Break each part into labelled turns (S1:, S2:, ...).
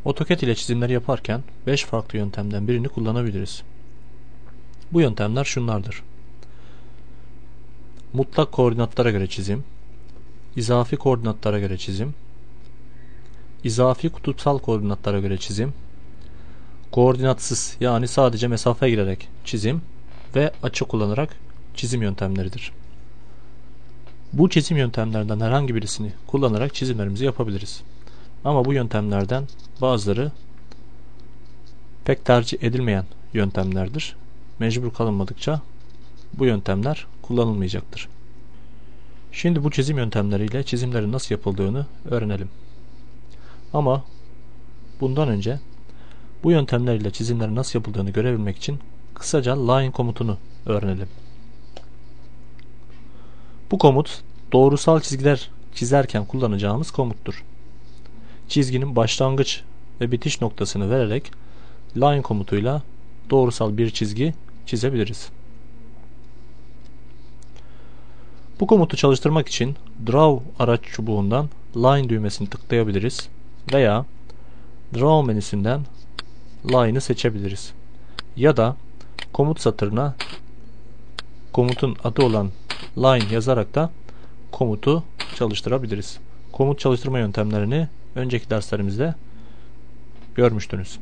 S1: AutoCAD ile çizimleri yaparken 5 farklı yöntemden birini kullanabiliriz. Bu yöntemler şunlardır: mutlak koordinatlara göre çizim, izafi koordinatlara göre çizim, izafi kutupsal koordinatlara göre çizim, koordinatsız yani sadece mesafe girerek çizim ve açı kullanarak çizim yöntemleridir. Bu çizim yöntemlerinden herhangi birisini kullanarak çizimlerimizi yapabiliriz. Ama bu yöntemlerden bazıları pek tercih edilmeyen yöntemlerdir. Mecbur kalınmadıkça bu yöntemler kullanılmayacaktır. Şimdi bu çizim yöntemleriyle çizimlerin nasıl yapıldığını öğrenelim. Ama bundan önce bu yöntemlerle çizimlerin nasıl yapıldığını görebilmek için kısaca line komutunu öğrenelim. Bu komut doğrusal çizgiler çizerken kullanacağımız komuttur. Çizginin başlangıç ve bitiş noktasını vererek line komutuyla doğrusal bir çizgi çizebiliriz. Bu komutu çalıştırmak için Draw araç çubuğundan Line düğmesini tıklayabiliriz veya Draw menüsünden Line'ı seçebiliriz. Ya da komut satırına komutun adı olan Line yazarak da komutu çalıştırabiliriz. Komut çalıştırma yöntemlerini önceki derslerimizde görmüştünüz.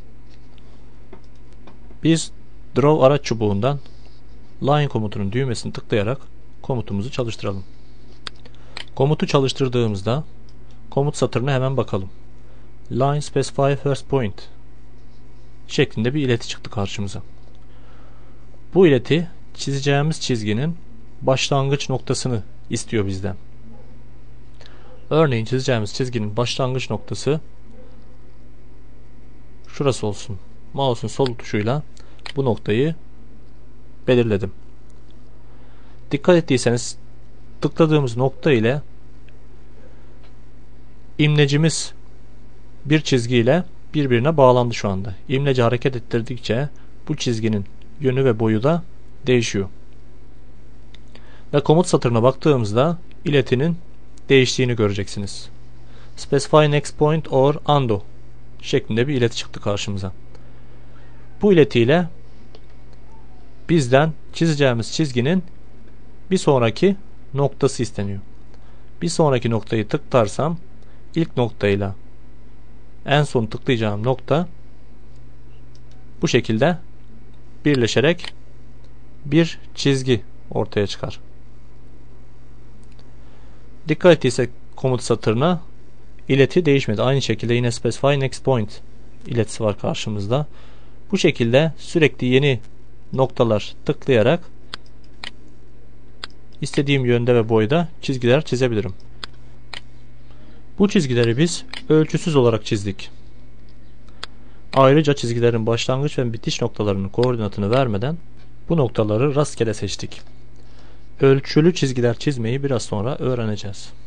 S1: Biz Draw araç çubuğundan Line komutunun düğmesini tıklayarak komutumuzu çalıştıralım. Komutu çalıştırdığımızda komut satırına hemen bakalım. Line specify first point şeklinde bir ileti çıktı karşımıza. Bu ileti çizeceğimiz çizginin başlangıç noktasını istiyor bizden. Örneğin çizeceğimiz çizginin başlangıç noktası şurası olsun. Mouse'un sol tuşuyla bu noktayı belirledim. Dikkat ettiyseniz tıkladığımız nokta ile imlecimiz bir çizgiyle birbirine bağlandı şu anda. İmleci hareket ettirdikçe bu çizginin yönü ve boyu da değişiyor. Ve komut satırına baktığımızda iletinin değiştiğini göreceksiniz. Specify next point or undo şeklinde bir ileti çıktı karşımıza. Bu iletiyle bizden çizeceğimiz çizginin bir sonraki noktası isteniyor. Bir sonraki noktayı tıklarsam ilk noktayla en son tıklayacağım nokta bu şekilde birleşerek bir çizgi ortaya çıkar. Dikkat ettiysek komut satırına ileti değişmedi. Aynı şekilde yine specify next point iletisi var karşımızda. Bu şekilde sürekli yeni noktalar tıklayarak istediğim yönde ve boyda çizgiler çizebilirim. Bu çizgileri biz ölçüsüz olarak çizdik. Ayrıca çizgilerin başlangıç ve bitiş noktalarının koordinatını vermeden bu noktaları rastgele seçtik. Ölçülü çizgiler çizmeyi biraz sonra öğreneceğiz.